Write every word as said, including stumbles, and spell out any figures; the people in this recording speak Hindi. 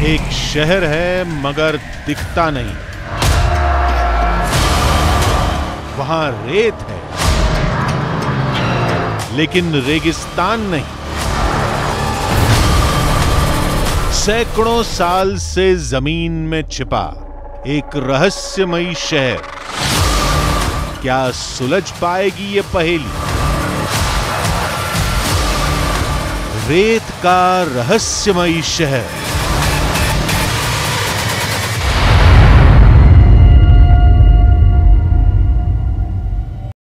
एक शहर है मगर दिखता नहीं, वहां रेत है लेकिन रेगिस्तान नहीं। सैकड़ों साल से जमीन में छिपा एक रहस्यमयी शहर, क्या सुलझ पाएगी ये पहेली? रेत का रहस्यमयी शहर।